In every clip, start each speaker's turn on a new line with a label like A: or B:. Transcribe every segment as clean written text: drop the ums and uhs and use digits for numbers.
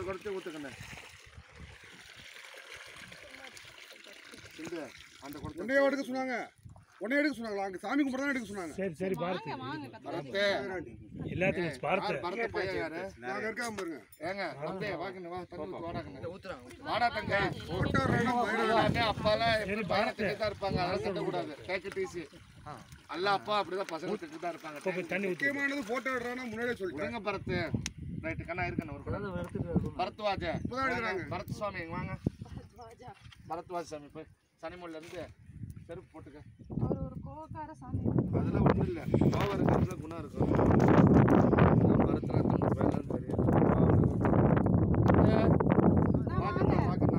A: குடத்தை ஊற்றுக்கண்ணே. இந்த அந்த குடத்தை
B: உன்னையே எடுக்க சொன்னாங்க. உன்னையே எடுக்க சொன்னாங்களா? அங்கே சாமி கும்பிட தான் எடுக்க சொன்னாங்க.
C: சரி சரி பார்த்து
A: பரத்து
C: எல்லாத்துக்கும் பார்த்து
A: பரத்து பையன் யாரு?
B: நாங்கள் இருக்காம பாருங்க.
A: ஏங்க தம்பி வாக்குன்னு வா தண்ணி வாடாக்கண்ணே. வாடா தங்க.
B: போட்டோ
A: அப்பாலாம் எப்படி பையனை திட்டு தான் இருப்பாங்க. அதெல்லாம் திட்டக்கூடாது. கேட்க டீசி அல்ல அப்பா அப்படிதான் பசங்க திட்டு தான் இருப்பாங்க.
C: தண்ணி
B: முக்கியமானது போட்டோ எடுறானா முன்னாடியே சொல்லிட்டேன்.
A: விடுங்க பரத்து. ரைட்டு கண்ணா இருக்கண்ணே ஒரு பரத்வாஜ பரத் சுவாமி வாங்க. பரத்வாஜ சாமி போய் சனிமொழில இருந்து செருப்பு போட்டுக்க.
D: அவர் ஒரு கோவக்கார சாமி.
A: அதெல்லாம் ஒன்றும் இல்லை. கோவம் இருக்கிறதுல குணம் இருக்கும். பரத்ராஜன் வேலைன்னு தெரியும். வாக்கண்ணா வாக்கண்ணா.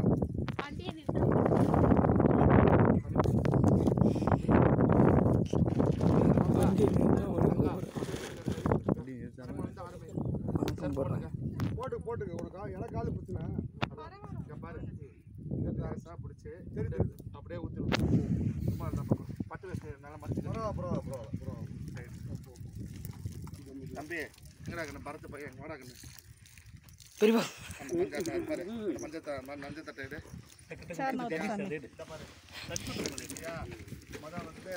B: போட்டுக்க உனக்கா எனக்கு காலு பிரச்சனை.
A: பாரு பிடிச்சி அப்படியே ஊற்றி சும்மா இருந்தால் பட்டு வச்சு நல்லா மறைச்சி. தம்பி எங்கடாக்கண்ணே பரத்து பையன் வாடாக்கண்ணே.
E: பெரியப்பா
A: மஞ்சள் நஞ்சத்தட்டை எடு. மொதல் வந்து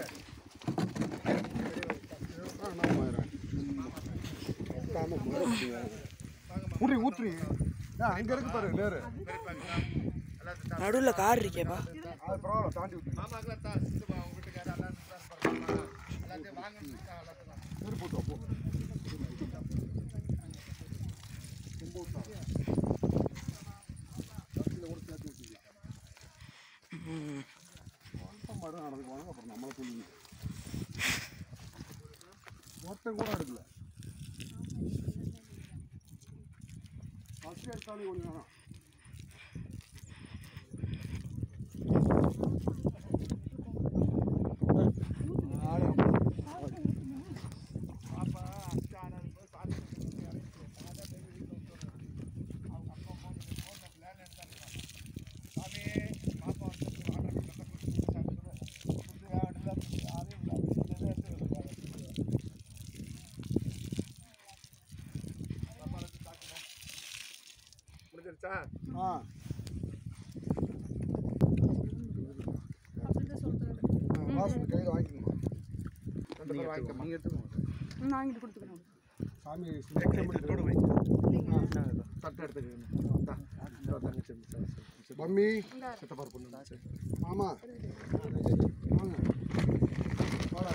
B: ஊத்துறீ அங்க இருக்கு பாரு நேரு.
E: நடுவில் கார் இருக்கேப்பா.
B: அது பரவாயில்ல தாண்டி விட்டு
A: மாமாக்கெல்லாம் தான் சித்துமா அவங்க வீட்டுக்கார எல்லாத்தையும் வாங்கன்னு
B: போட்டோம் போ. அப்புறம் நம்மளை சொல்லுங்க மொத்தம் கூட எடுக்கல. ஃபஸ்ட் எடுத்தாலும் ஒன்று வேணாம்.
A: முடிஞ்சிருச்சா?
B: வாசல் கையில் வாங்கிக்கணுமா?
A: நீங்கள் எடுத்துக்கோங்க.
D: வாங்கிட்டு கொடுத்துக்கிறோம்.
B: சாமி
A: சட்டை எடுத்துக்கோங்க.
B: மம்மி சித்தப்பார் பொண்ணு மாமா வாங்க வாடா.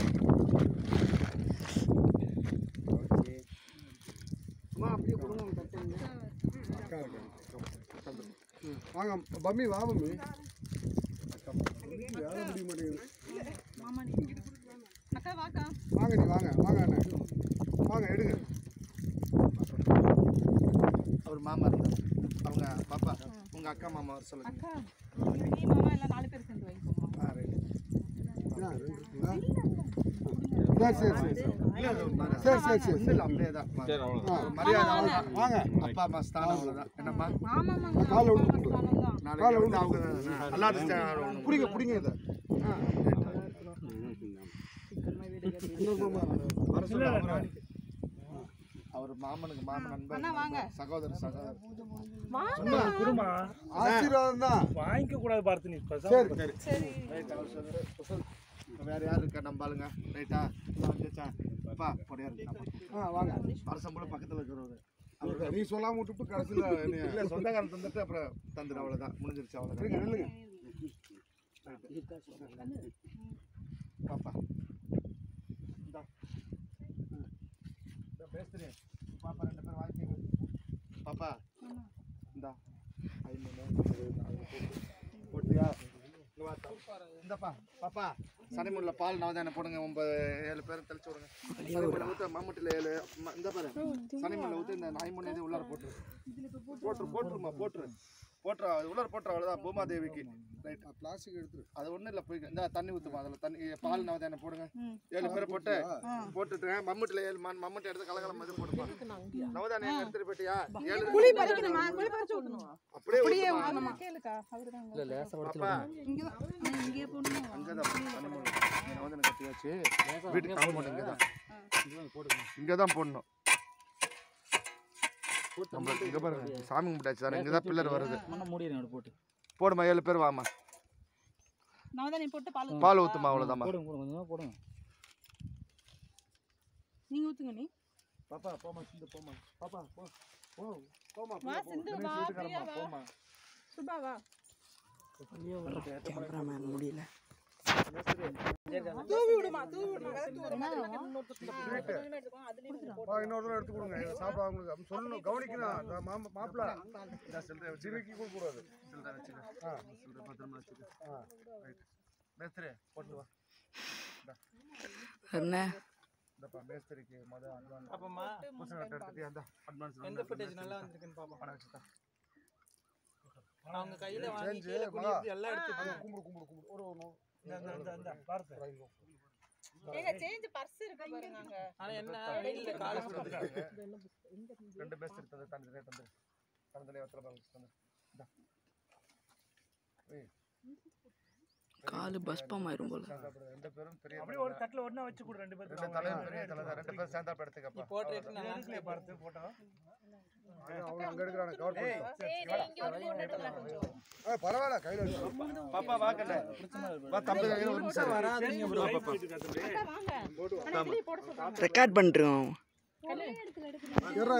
D: அம்மா அப்படியே கொடுங்க தட்டுங்க.
B: வாங்க மம்மி வா மம்மி. வேலை முடிய மாட்டேங்குது.
D: மாமா நீ அக்கா வாக்கா.
B: வாங்க நீ வாங்க வாங்க அண்ணா வாங்க எடுங்க.
A: அவர் மாமா இருந்தார். அவங்க பாப்பா உங்கள் அக்கா மாமா வர சொல்லுங்க.
D: அக்கா நீ மாமா எல்லாம் 4 பேர் சேர்ந்து வாங்கிக்கோமா.
A: ரைட்.
B: சரி சரி சரி சரி சரி சரி
A: இல்லை அப்படியே தான் மரியாதை வாங்க. அப்பா அம்மா ஸ்தானம் அவ்வளோதான். என்னம்மா
D: மாமா மாமா
B: காலை விட்டு
A: நாளைக்கு வந்து அவங்க எல்லாரும்
B: பிடிங்க பிடிங்க இதை.
A: அவர் மாமனுக்கு மாமன் நண்பர் சகோதரர்
C: குடும்பம்
B: ஆசீர்வாதம் தான்.
C: வாங்கிக்க கூடாது பார்த்து நீ
B: சரி
D: சரி
A: ரைட். அவர் சொல்லுவார். வேற யார் இருக்கா நம்ம ஆளுங்க? ரைட்டா வந்துச்சா? அப்பா பொடியா இருக்கு.
B: வாங்க
A: அரசம் போல பக்கத்தில் இருக்கிறவர்.
B: நீ சொல்லாம விட்டுட்டு கடைசியில்
A: இல்லை சொந்தக்காரன் தந்துட்டு அப்புறம் தந்துடு. அவ்வளோதான் முடிஞ்சிருச்சு. அவ்வளோதான்.
B: நில்லுங்க.
A: பாப்பா பேசுறேன். பாப்பா 2 பேர் வாழ்க்கைங்க. பாப்பா இந்தா 5 போட்டியா? இந்தப்பா பாப்பா சனிமுள்ள பால் நவதானே போடுங்க. 9-7 பேர் தெளிச்சு விடுங்க. சனிமுள்ள ஊற்ற மம்முட்டில் 7 இந்த பாரு சனிமுள்ள ஊற்று. இந்த 5 இது உள்ளார போட்டுருமா போட்டுரு அது உள்ளார போட்டுரு. அவ்வளோதான் பூமாதேவிக்கு. ரைட்.
B: பிளாஸ்டிக் எடுத்துரு.
A: அது ஒன்றும் இல்லை. போய் இந்த தண்ணி ஊற்றுமா. அதில் தண்ணி பால் நவதானே போடுங்க. 7 பேரை போட்டுட்டு மம்முட்டில் 7 மம்முட்டி எடுத்து கலகலம் மாதிரி போட்டுப்பா. நவதானே எடுத்துட்டு போயிட்டியா? 7
D: குழி பறிக்கணுமா? குழி பறிச்சு ஊத்தணுமா?
A: அப்படியே
D: ஊத்தணுமா? கேளுக்கா அவர்தான் இல்ல லேசா வடிச்சு இங்கே போடணும்.
A: அங்கதான் நவதானே கட்டியாச்சு. வீட்டுக்கு கால் போட்டு இங்கே தான் போடணும். நம்ம இங்கே பாருங்க சாமி கும்பிட்டாச்சு தானே இங்கே தான் பில்லர் வருது
E: மண்ணை மூடிடுங்க போட்டு
A: போடுமா 7 பேர் வாமா
D: நவதானியம் போட்டு
A: பால் ஊற்றுமா அவ்வளோதாம்மா
E: போடுங்க போடுங்க கொஞ்சமாக போடுங்க
D: நீங்க ஊத்துங்க நீ
A: பாப்பா போமா சிந்து போமா பாப்பா போ போமா
D: வா சிந்து வா பிரியா வா சுபா வா
E: கேமராமேன் முடியல
D: தூவி விடுமா
B: இன்னொரு எடுத்து கொடுங்க சாப்பிட அவங்களுக்கு சொல்லணும் கவனிக்கணும் அந்த மாப்பிள்ள சிறுக்கி கொடுக்கூடாது
A: பத்திரமா வச்சுக்க மேஸ்திரி போட்டு வா
E: என்ன
A: இந்தப்பா மேஸ்திரிக்கு மொதல் அட்வான்ஸ் அப்பமா எடுத்துட்டு அந்த அட்வான்ஸ்
F: எந்த ஃபுட்டேஜ் நல்லா வந்திருக்குன்னு பாப்போம்
A: பணம் வச்சுட்டா
F: அவங்க கையில வாங்கி கீழ குனிந்து எல்லாம் எடுத்து
B: கும்பிடு ஒரு
C: இந்த பார்த்து
D: ஏங்க சேஞ்ச் பர்ஸ் இருக்கு பாருங்க அங்க
F: ஆனா என்ன வெயில்ல கால் சுத்துறாங்க
A: 2 மேஸ்திரி தந்து தந்து ரேட் வந்து தந்தனே வத்தற பாருங்க இந்தா
E: காலு பஸ்பம் ஆயிரும் போல
A: 2 பேரும் பெரிய
C: அப்படியே ஒரு தட்டுல ஒண்ணா வச்சு கூட 2 பேருக்கு
A: 2 தலையும் பெரிய தலை 2 பேர் சேர்ந்தா எடுத்துக்கப்பா
F: போர்ட்ரேட் நல்லா
C: இதுலயே பார்த்து போட்டோ
B: அவங்க அங்க எடுக்கறாங்க கவர் பண்ணு
D: இங்க ஒரு போட்டோ எடுக்கலாம் கொஞ்சம்
B: பரவாயில்ல கையில வச்சு
A: பாப்பா வாக்கல வா தம்பி கையில ஒரு நிமிஷம்
F: வராதீங்க ப்ரோ
D: வாங்க போட சொல்றாங்க
E: ரெக்கார்ட் பண்ணிருக்கோம்
B: ஏறா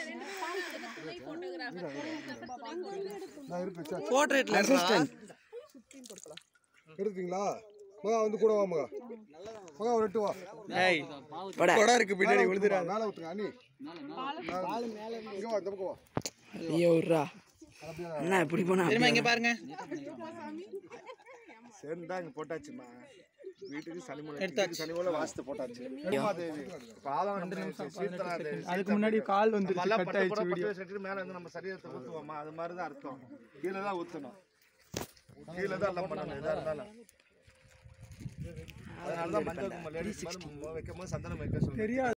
D: போட்டோகிராஃபர்
B: நான் இருப்பேன்
F: போர்ட்ரேட்ல
E: அசிஸ்டன்ட்
B: எடுத்தீங்களா மகா வந்து கூட வா மகா ஒரு 8 வா
F: ஏய்
E: பட
F: கொடா இருக்கு பின்னாடி விழுதுடா
B: மேல ஊத்துங்க அண்ணி பால் மேல இங்க வா இந்த பக்கம் வா
E: ஐயோ விட்றா என்ன இப்படி போனா
F: தெரியுமா இங்க பாருங்க
A: சேர்ந்தா இங்க போட்டாச்சுமா வீட்டுக்கு சனிமூல வாஸ்து போட்டாச்சு பாலம் 2 நிமிஷம்
F: அதுக்கு முன்னாடி கால் வந்து
A: கட் ஆயிடுச்சு வீடியோ செட்டிட்டு மேல இருந்து நம்ம சரீரத்தை ஊத்துவோமா அது மாதிரி தான் அர்த்தம் கீழ தான் ஊத்தணும் கீழ தான் எல்லாம் பண்ணணும் எதா இருந்தாலும் அதனால தான் மஞ்சள் குங்குமம் லேடிஸ் வைக்கும்போது சந்தனம் வைக்க சொல்லுங்க